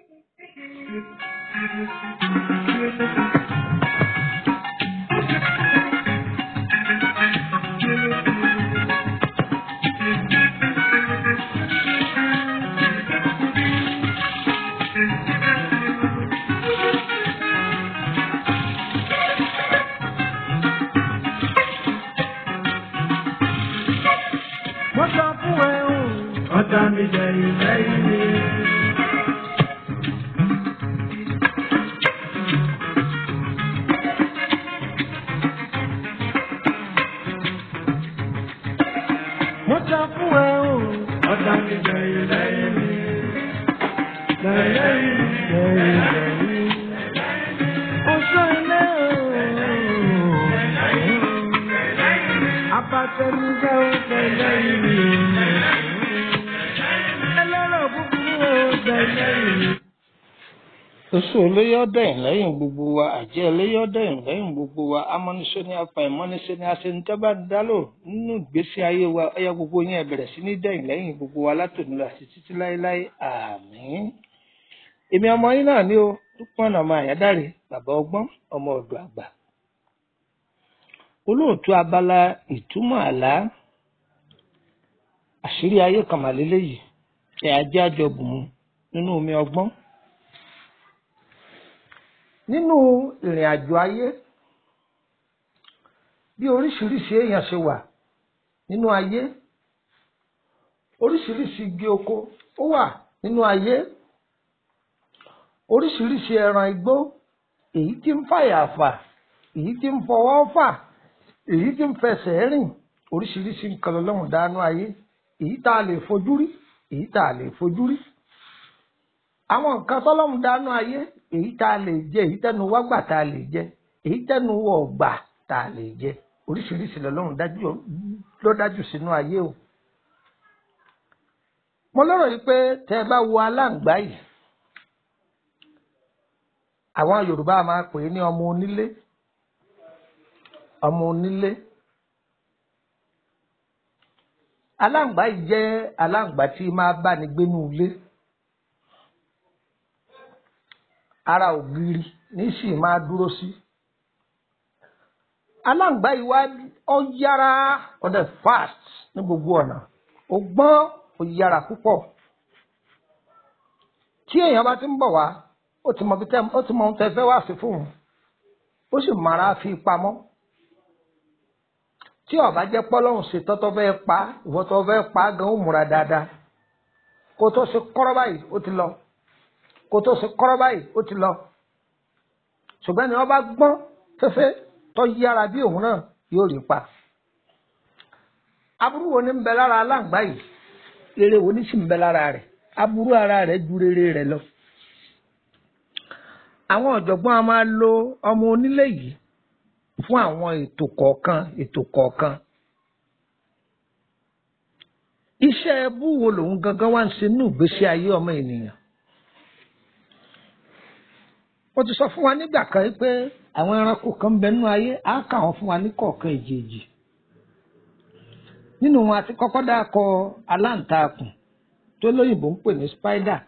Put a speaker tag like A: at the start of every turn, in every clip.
A: Oṣù olóyọ̀dẹ̀yìn lẹ́yìn gbogbo wa, àjẹ́ olóyọ̀dẹ̀yìn lẹ́yìn gbogbo wa, amọ́niṣẹ́ ní afa ìmọ́niṣẹ́ ní aṣẹ́nitẹ́bá dálò nínú ìgbésí ayé wa, ọyá gbogbo yẹn bẹ̀rẹ̀ sí ní dẹ̀yìn lẹ́yìn gbogbo wa látòní lọ àti títí láéláé, àmín. Èmi ọmọ yín náà ni ó Dúpọ́n ọmọ Àyádáre, bàbá ọgbọ́n, ọmọ ọ̀dọ̀ àgbà. Olóòtú abala ìtumọ̀ àlá, àṣírí ayé kan màlélẹ́yìí, ẹ̀ ajé àjọbùn nínú omi ọgbọ́n. Nínú ìrìn àjò ayé, bí oríṣiríṣi èèyàn ṣe wà nínú ayé, oríṣiríṣi igi oko ó wà nínú ayé, oríṣiríṣi ẹran igbó, èyí tí ń fàyà fà, èyí tí ń fọwọ́ fà, èyí tí ń fẹsẹ̀ rìn, oríṣiríṣi nǹkan lọ́lọ́run dánú ayé, èyí tá a lè fojú rí, èyí tá a lè fojú rí. Àwọn nǹkan tọ́lọ́run dánú ayé, èyí tá a lè jẹ, èyí tẹnu wá gbà tá a lè jẹ, èyí tẹnu wọ̀ gbà tá a lè jẹ, oríṣiríṣi lọ́lọ́run ló dájú sínú ayé o. Mo lérò yìí pé tẹ́ ẹ bá wo aláǹgbá yìí, àwọn Yorùbá máa pè é ní ọmọ onílé, ọmọ onílé. Aláǹgbá yìí jẹ́ aláǹgbá tí máa bá ní gbénú ilé. Ara ògiri ní sì máa dúró sí. Aláǹgbá yìí wá ó yára, ó dẹ̀ fast ní gbogbo ọ̀nà, ó gbọ́n, ó yára púpọ̀. Tí èèyàn bá ti ń bọ̀ wá, ó ti mọ ohun tẹ́ fẹ́ wá sí fún un, ó sì máa fi pamọ́. Tí ó bá jẹ́ pọ́lọ́hùn ṣe tọ́tọ́ fẹ́ pa, ìwọ tó fẹ́ pa gan ó múra dáadáa. Kó tó ṣe kọ́rọ́ báyìí ó ti lọ. Kó tó ṣe kọ́rọ́ báyìí ó ti lọ. Ṣùgbọ́n ni wọ́n bá gbọ́n fẹ́fẹ́ tó yára bí òun náà yóò rí pa. Aburú wo ni ń bẹ lára aláǹgbá yìí? Rere wo ni sì ń bẹ lára rẹ̀? Aburú ara rẹ̀ ju rere rẹ̀ lọ. Àwọn ọ̀jọ̀gbọ́n a máa lo ọmọ onílé yìí fún àwọn ètò kọ̀ọ̀kan. Iṣẹ́ ẹbú wo lòun gangan wá ń ṣe nínú ìgbésí ayé ọmọ ènìyàn? Mo ti sọ fún wa nígbà kan pé àwọn ẹranko kan bẹ nínú ayé, á kà wọ́n fún wa ní kọ̀ọ̀kan èjèèjì. Nínú wọn àti kọ́kọ́ dákọ aláǹtakùn tó lóyìnbó ń pè ní spider.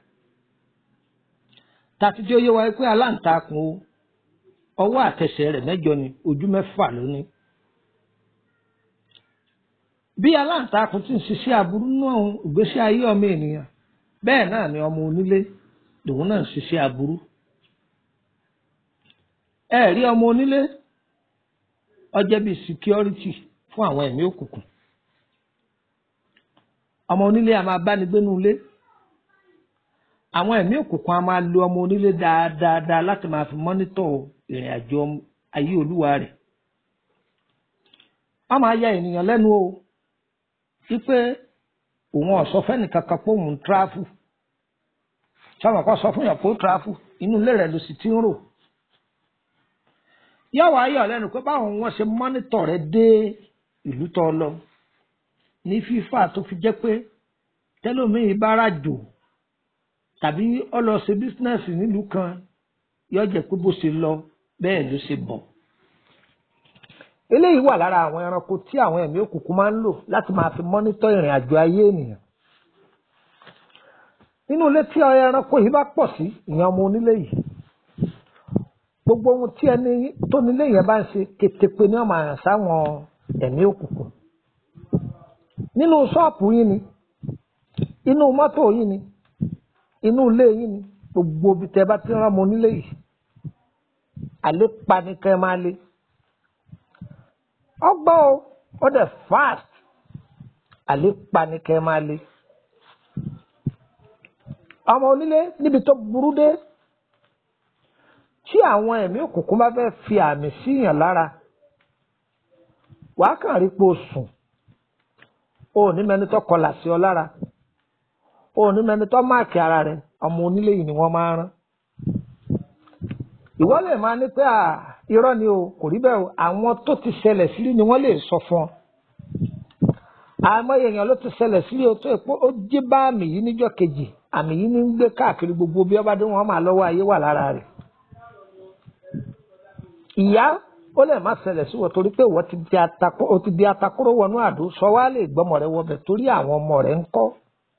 A: Tàti tí ó yé wa pé aláǹtakùn o, ọwọ́ àtẹsẹ̀ rẹ̀ 8 ni, ojú 6 ló ní. Bí aláǹtakùn ti ń ṣiṣẹ́ aburú náà ìgbésí ayé ọmọ ènìyàn, bẹ́ẹ̀ náà ni ọmọ onílé lòun náà ń ṣiṣẹ́ aburú. Ẹ rí ọmọ onílé, ó jẹ́ bí security fún àwọn ẹ̀mí òkùnkùn. Ọmọ onílé a máa bá ní gbénú ilé. Àwọn ẹ̀mí òkùnkùn a máa lo ọmọ onílé dáadáa láti máa fi mọ́nítọ̀ ìrìn àjò ayé olúwa rẹ̀. Wọ́n máa ya ènìyàn lẹ́nu o, wípé òun ọ̀sọ́ fẹ́ni kankan pé òun tráfù. Sọ́mọ̀ kan sọ fún yàn pé ó tráfù, inú ilé rẹ̀ ló sì ti ń rò. Yọ̀wọ̀ ayọ̀ lẹ́nu pé báwọn wọ́n ṣe mọ́nítọ̀ rẹ̀ dé ìlú tó lọ. Ní fífà tó fi jẹ́ pé tẹ́lómìí bá ràjò tàbí ó lọ ṣe bísínẹ́sì nílùú kan, yóò jẹ́ pé bó ṣe lọ bẹ́ẹ̀ ló ṣe bọ̀. Eléyìí wà lára àwọn ẹranko tí àwọn ẹ̀mí òkùnkùn máa ń lò láti máa fi mọ́nítọ̀ ìrìn àjò ayé ènìyàn. nínú ilé tí ẹranko yìí bá pọ̀ sí ìyẹn ọmọ onílé yìí gbogbo ohun tí ẹni tó nílé yẹn bá ń ṣe kétépe ní ọmọ àyàn sáwọn ẹ̀mí òkùnkùn nínú ṣọ́ọ̀pù yín ni inú mọ́tò yín ni inú ilé yín ni gbogbo ibi tẹ́ bá ti rán ọmọ onílé yìí àlépa ni kẹ́ máa lé ọgbọ́n o ó dẹ̀ fast àlépa ni kẹ́ máa lé ọmọ onílé níbi tó burú dé tí àwọn ẹ̀mí òkùnkùn bá fẹ́ fi àmì síyàn lára wàá kàn rí pé o sùn o ní mẹni tó kọlà sí ọ lára o ní mẹni tó máàkì ara rẹ ọmọ onílé yìí ni wọ́n máa rán ìwọ lè máa ní pé irọ́ ni o kò rí bẹ́ẹ̀ o àwọn tó ti ṣẹlẹ̀ sírí ni wọ́n lè sọ fún ọ àmọ́ èèyàn ló ti ṣẹlẹ̀ sírí o tó yẹ pé ó jí bá àmì yìí níjọ́ kejì àmì yìí ní ń gbé káàkiri gbogbo bí ọba dé wọn máa lọ́wọ́ ayé wà lára rẹ̀ ìyá ó lè má ṣẹlẹ̀ sí wọ́n torí pé wọ́n ti di atakóró wọnú àdó sọ wá lè gbọ́mọ rẹ wọbẹ̀ torí àwọn ọmọ rẹ̀ ń kọ́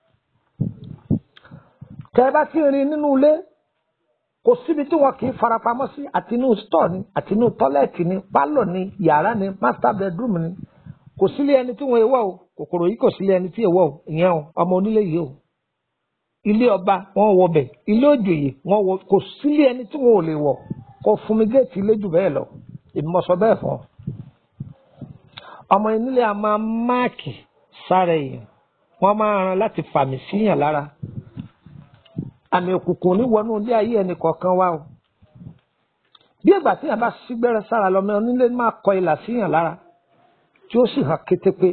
A: tẹ́ bá ti rin nínú ilé kò síbi tí wọn kì í farapamọ́ sí àti inú stọ̀ ni àti inú tọ́lẹ̀tì ni pálọ̀ ni yàrá ni master bedroom ni kò sílé ẹni tí wọn èèwọ̀ o kòkòrò yìí kò sílé ẹni tí èèwọ̀ o ìyẹn o ọmọ onílé yìí o ilé ọba wọn wọbẹ̀ ilé òjòyè wọn wọ kò sílé ẹni tí wọn ò lè wọ̀ kò fún mi géètì ilé jù bẹ́ẹ̀ lọ èmi mọ̀ sọ bẹ́ẹ̀ fún ọ ọmọ onílé a máa máàkì sára èèyàn wọn máa ran láti fàmì síyàn lára àmì òkùnkùn ní wọnú ilé ayé ẹnì kọ̀ọ̀kan wa o bí ìgbà tí yàn bá sígbẹ́rẹ́ sára lọ́mọ onílé máa kọ ìlà síyàn lára tí ó sì hàn kétépé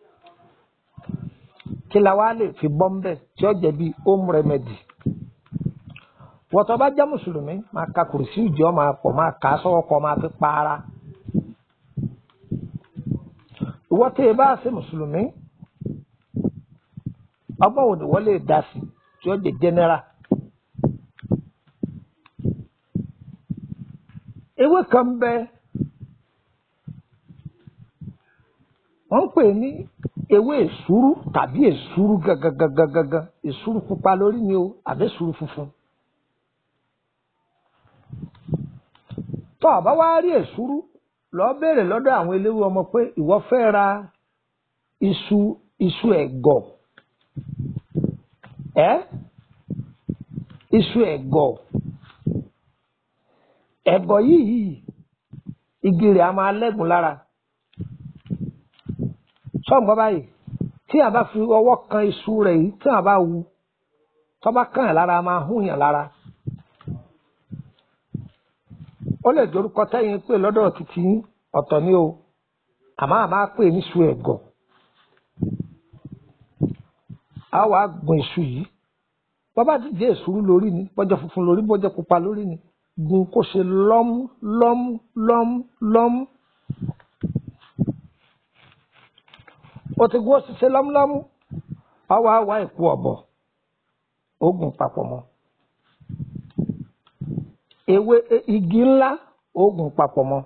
A: kí la wá lè fi bọ́ ńbẹ̀ tí ó jẹ́ bí home remedy wọ́tọ̀ bá jẹ́ mùsùlùmí máa ka kùrìsì ìjọ máa pọ̀ máa kà á sọ́wọ́ kọ́ máa fi pa ara ìwọ́ tí ẹ bá ṣe mùsùlùmí ọgbọ́n òní wọ́n lè dá sí tí ó jẹ́ general. ewé kan bẹ wọ́n ń pè ní ewé èsúrú tàbí èsúrú gangan èsúrú pupa lórí ni o àbí èsúrú funfun tó o bá wá rí èsúrú lọ béèrè lọ́dọ̀ àwọn eléwé ọmọ pé ìwọ fẹ́ ra iṣu ẹ̀gọ̀ iṣu ẹ̀gọ̀ yìí igi rẹ̀ a máa lẹ́gùn lára sọ́ǹgbọ́n báyìí tí a bá fi ọwọ́ kan iṣu rẹ̀ yìí tí a bá wu tó bá kàn yàn lára a máa hún yàn lára ó lè dorúkọ tẹ́yìn pé lọ́dọ̀ títí ọ̀tọ̀ ni o àmọ́ àmọ́ pè ní iṣu ẹ̀gọ̀ a wàá gun iṣu yìí bọ́bá ti jẹ́ èsúrú lórí ni bọ́jọ́ funfun lórí bọ́jọ́ pupa lórí ni gun kó ṣe lọ́mú o ti gun ó sì ṣe lọ́mú ọwọ́ àwa ìkú ọ̀bọ̀ ogun papọ̀ mọ́ ewé igi ńlá ogun papọ̀ mọ́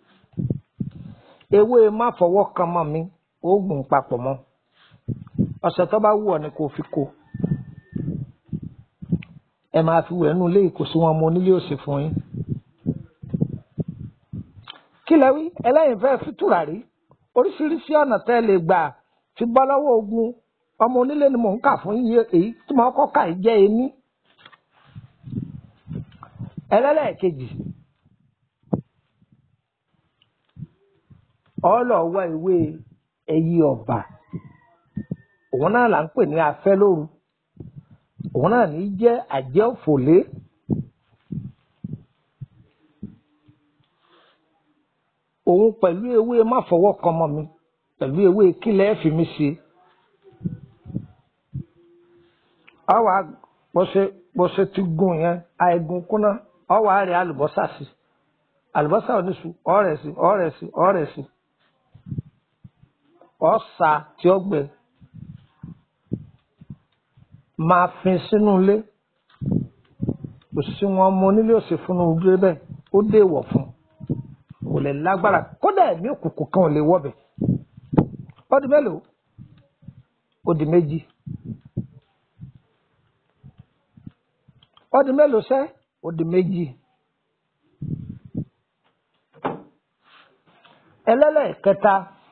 A: ewé má fọwọ́ kan mọ́ mi ogun papọ̀ mọ́ ọ̀sẹ̀ tó bá wù ọ́ ni kò fi kó ẹ máa fi wẹ̀ nù lé ìkòsí wọn mọ onílé òsè fún yín kí lẹ wí ẹlẹ́yìn fẹ́ fi tùràrí oríṣiríṣi ọ̀nà tẹ́ lè gbà fi bọ́ lọ́wọ́ ogun ọmọ onílé ni mò ń kà fún yín èyí tí mo kọ́ kà í jẹ́ ení ẹlẹ́lẹ́ẹ̀kejì ọlọ́wọ́ ìwé ẹyí ọba òun náà là ń pè ní afẹ́ lóru òun náà ní jẹ́ àjẹ́ òfòlé òun pẹ̀lú ewé má fọwọ́ kan mọ́ mi pẹ̀lú ewé kílẹ̀ fi mi ṣe àwa bó ṣe ti gùn yẹn àìgùn kúnná ọwọ́ àárẹ̀ àlùbọ́sà sí àlùbọ́sà oníṣu ọ̀rẹ́ sí ọ̀sà tí ó gbẹ máa fi sínú ilé kò sí wọn mọ onílé òsè fún un dúró bẹ́ẹ̀ ó dé ìwọ̀ fún kò lè lágbára kódà ẹ̀mí òkùnkùn kan ò lè wọbẹ̀ ó di mélòó ó di méjì ó di mélòó sẹ́ ó di méjì. ẹlẹ́lẹ́kẹta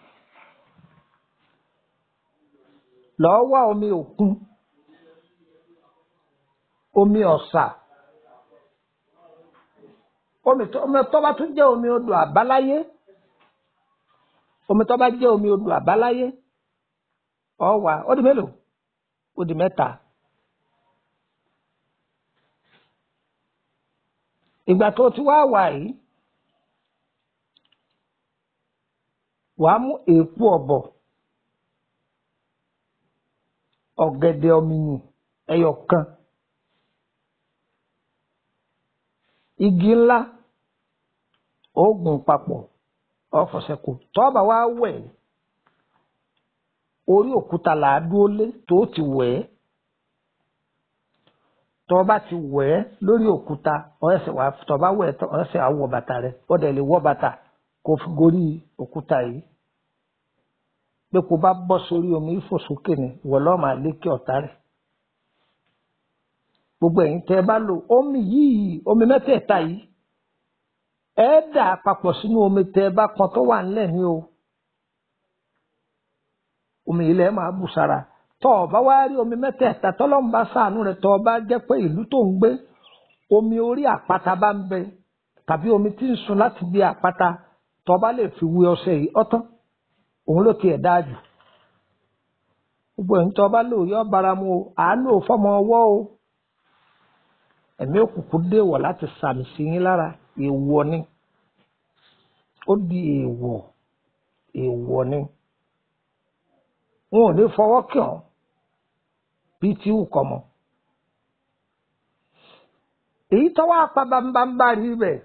A: lọ́ọ́ wá omi òkun omi ọ̀sà omi tó bá tún jẹ́ omi odò àbáláyé omi tó bá jẹ́ omi odò àbáláyé ó wá ó di mélòó ó di mẹ́ta. ìgbà tó ti wá wà yìí wàá mú èèpo ọ̀bọ̀ ọ̀gẹ̀dẹ̀ ọ̀mìnì ẹyọ kan igi ńlá oògùn papọ̀ ọ̀fọ̀sẹ̀kù tọ́ọ̀bà wá wẹ̀ orí òkúta làá dúró lé tó ti wẹ̀ ẹ́ tọ́ọ̀bà ti wẹ̀ ẹ́ lórí òkúta ọ̀ẹ́sẹ̀ wà tọ́ọ̀bà wẹ̀ ẹ́ ọ̀ẹ́sẹ̀ wà wọ̀ bàtà rẹ̀ ọ̀dẹ̀ lè wọ̀ bàtà kó fi gorí òkúta yìí pé kó bá bọ́ sórí omi ìfòsókè ni ìwọ lọ́ọ́ máa lékè ọ̀tá rẹ̀ gbogbo ẹ̀yin tẹ́ ẹ bá lò omi yìí omi mẹ́tẹ̀ẹ̀ta yìí ẹ dà papọ̀ sínú omi tẹ́ ẹ bá kan tó wà nílẹ̀ ní o omi yìí lẹ́ẹ̀ máa bù sára tọ́ ọ bá wá rí omi mẹ́tẹ̀ẹ̀ta tọ́lọ́mù bá ṣàánú rẹ̀ tọ́ ọ bá jẹ́ pé ìlú tó ń gbé omi orí àpáta bá ń bẹ tàbí omi tí ń sun láti bí àpáta tọ́ ọ bá lè fi wé ọṣẹ yìí ọ̀tán òun ló tiẹ̀ dáa jù gbogbo ẹ̀yin tọ́ ọ bá lò yọ baramu o àánú ò fọmọ ọwọ́ o ẹ̀mí òkùnkùn déwọ̀ láti sàmì sí yín lára èèwọ̀ ni ó di èèwọ̀ ni wọn ò ní fọwọ́ kàn án bíi tí wù kọ́ mọ́ èyí tọ́wọ́ apá bámbámbá rí bẹ̀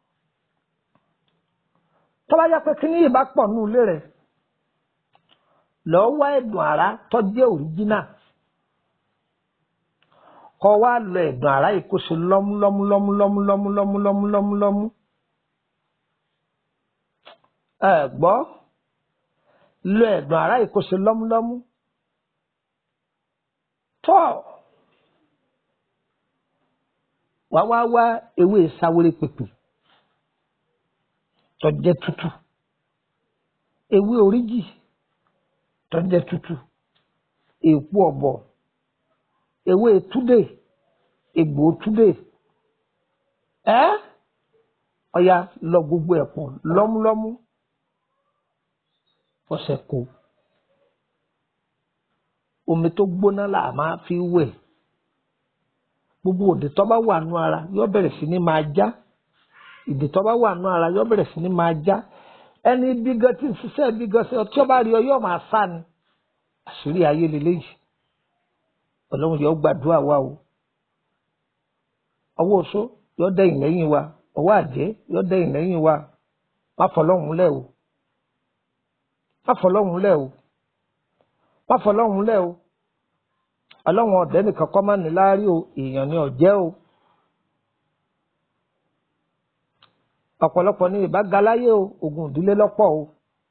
A: tọ́wọ́ yá pé kíní ìbá pọ̀ nù ilé rẹ̀ lọ́ọ́ wá ẹ̀dùn àrá tó jẹ́ òríjínà kọ́ wá lọ ẹ̀dùn àrá yìí kó ṣe lọ́mú ẹ gbọ́ lọ ẹ̀dùn àrá yìí kó ṣe lọ́mú tọ́ wá ewé sáwéré pèpè tó jẹ́ tútù ewé oríjì tó jẹ́ tútù èèpo ọ̀bọ̀ ewé túdè egbò túdè ọya lọ gbogbo ẹ̀ pọ̀ lọ́múlọ́mú ọ̀sẹ̀ kò omi tó gbóná là máa fi wẹ̀ gbogbo òdè tó bá wà nú ara yóò bẹ̀rẹ̀ sí ní máa já ìdè tó bá wà nú ara yóò bẹ̀rẹ̀ sí ní máa já ẹni bí gan tí ń ṣiṣẹ́ bí gan ṣe ọtí ọba rí ọ yóò máa sá ni àṣírí ayé lélẹ́yìí ọlọ́run yóò gbàdúrà wa o ọwọ́ oṣó yóò dẹ̀yìn lẹ́yìn wa ọwọ́ àjẹ́ yóò dẹ̀yìn lẹ́yìn wa má fọlọ́run lẹ̀ o má fọlọ́run lẹ̀ o má fọlọ́run lẹ̀ o ọlọ́run ọ̀dẹ́ nìkan kọ́ má ní láárí o èèyàn ni ọ̀jẹ́ o ọ̀pọ̀lọpọ̀ ní ìbá galáyé o ogun ìdílé lọ́pọ̀ o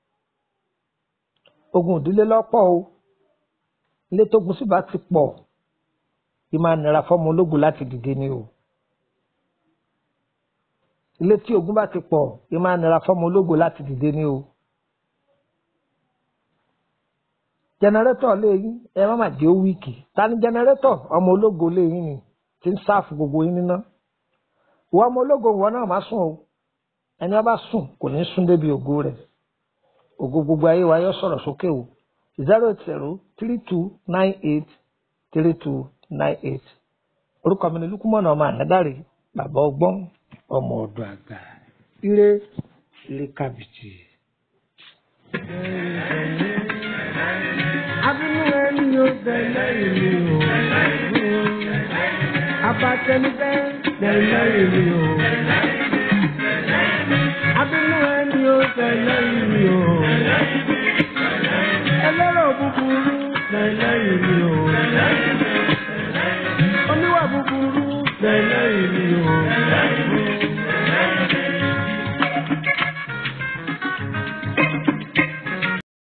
A: ogun ìdílé lọ́pọ̀ o ilé tó gun síbá ti pọ̀ kí máa nira fọ́mọ ológun láti dìde ni o ilé tí ogun bá ti pọ̀ kí máa nira fọ́mọ ológun láti dìde ni o jẹnẹrétọ̀ léyìn ẹ má má jẹ́ ó wíìkì ta ni jẹnẹrétọ̀ ọmọ ológo léyìn ni tí ń sáàfù gbogbo yín níná ìwọ ọmọ ológo ìwọ náà má sùn o ẹni ọba sùn kò ní sùn débi ògo rẹ̀ ògo gbogbo ayé wa yóò sọ̀rọ̀ sókè o 08032983298 orúkọ mi ni lukumọ̀nà ọmọ ànádàrí bàbá ọgbọ́n ọmọ ọ̀dọ̀ àgbà ire kàbìtì.
B: Abínú ẹni yóò bẹ̀rẹ̀ ìlú o. Abatẹnudẹ bẹ̀rẹ̀ ìlú o. Abínú ẹni yóò bẹ̀rẹ̀ ìlú o. Ẹlẹ́rọ̀ búburú bẹ̀rẹ̀ ìlú o. Oníwà búburú bẹ̀rẹ̀